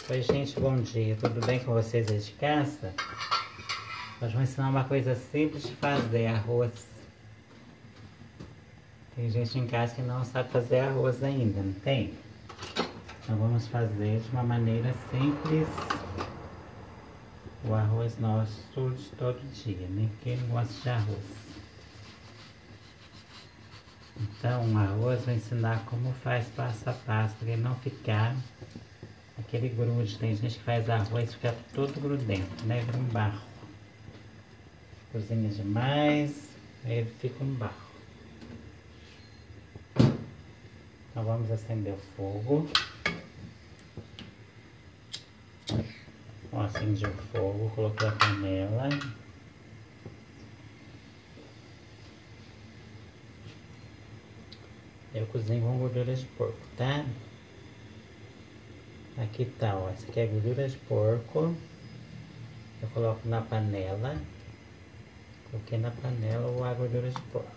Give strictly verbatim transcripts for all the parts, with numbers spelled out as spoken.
Oi gente, bom dia, tudo bem com vocês aí de casa? Hoje vou ensinar uma coisa simples de fazer, arroz. Tem gente em casa que não sabe fazer arroz ainda, não tem? Então vamos fazer de uma maneira simples o arroz nosso de todo dia, né? Quem não gosta de arroz? Então o arroz vou ensinar como faz passo a passo, para ele não ficar aquele grude. Tem gente que faz arroz e fica todo grudento, né? Vira um barro. Cozinha demais, aí ele fica um barro. Então vamos acender o fogo. Ó, acendi o fogo, coloquei a panela. Eu cozinho com gordura de porco, tá? Aqui tá, ó, essa aqui é gordura de porco. Eu coloco na panela. Coloquei na panela a gordura de porco.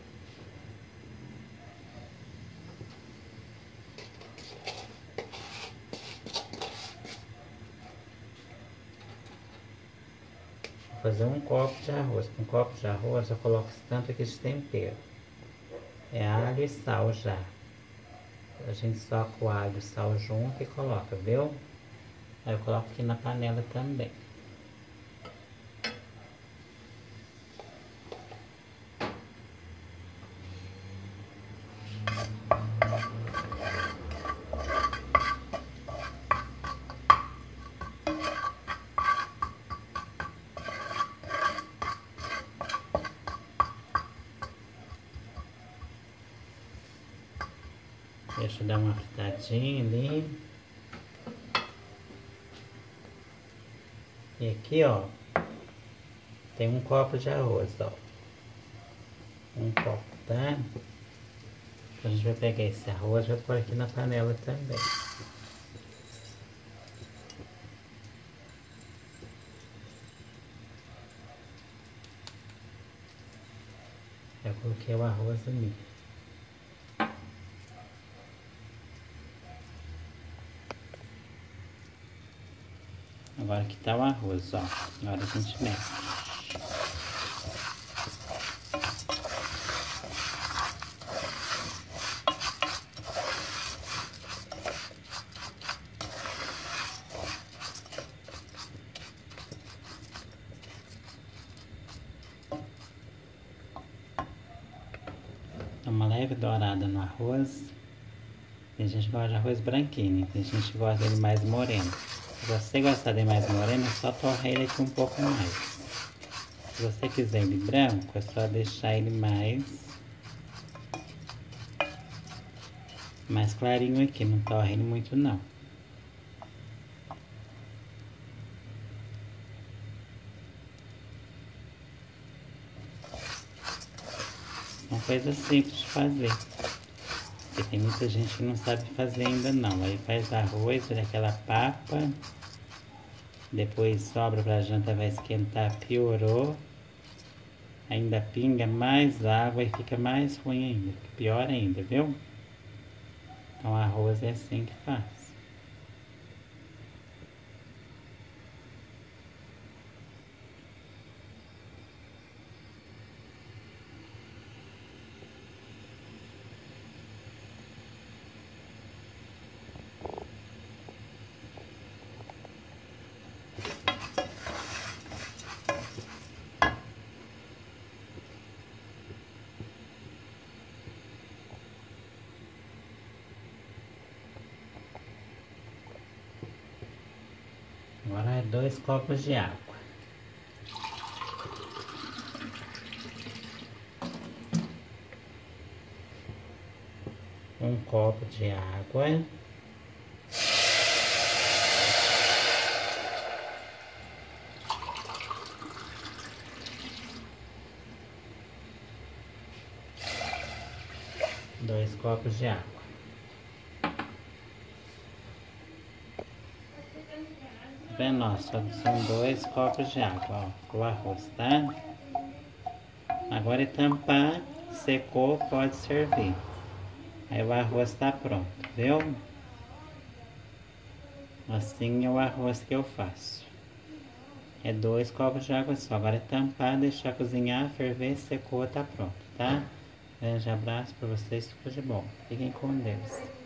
Vou fazer um copo de arroz. Com um copo de arroz eu coloco esse tanto aqui de tempero. É alho e sal já. A gente soca o alho e o sal junto e coloca, viu? Aí eu coloco aqui na panela também. Deixa eu dar uma fritadinha ali. E aqui, ó, tem um copo de arroz, ó. Um copo, tá? Então a gente vai pegar esse arroz e vai pôr aqui na panela também. Eu coloquei o arroz ali. Agora aqui tá o arroz, ó. Agora a gente mexe. Dá uma leve dourada no arroz. Tem gente que gosta de arroz branquinho, tem gente que gosta dele mais moreno. Se você gostar de mais moreno, é só torrar ele aqui um pouco mais. Se você quiser ele branco, é só deixar ele mais mais clarinho aqui, não torra ele muito não. Uma coisa simples de fazer. Porque tem muita gente que não sabe fazer ainda não. Aí faz arroz, olha aquela papa. Depois sobra pra janta, vai esquentar, piorou. Ainda pinga mais água e fica mais ruim ainda. Pior ainda, viu? Então arroz é assim que faz. Agora é dois copos de água. Um copo de água. Dois copos de água. Vendo, ó, só são dois copos de água, ó, o arroz, tá? Agora é tampar, secou, pode servir. Aí o arroz tá pronto, viu? Assim é o arroz que eu faço. É dois copos de água só. Agora é tampar, deixar cozinhar, ferver, secou, tá pronto, tá? Grande abraço pra vocês, tudo de bom. Fiquem com Deus.